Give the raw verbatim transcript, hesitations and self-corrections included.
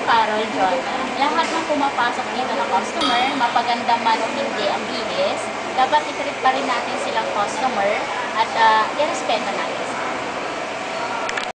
Carol John. Lahat ng pumapasok dito na customer, mapaganda man o hindi ang bihis, dapat i-treat pa rin natin silang customer at uh, i-respeto natin.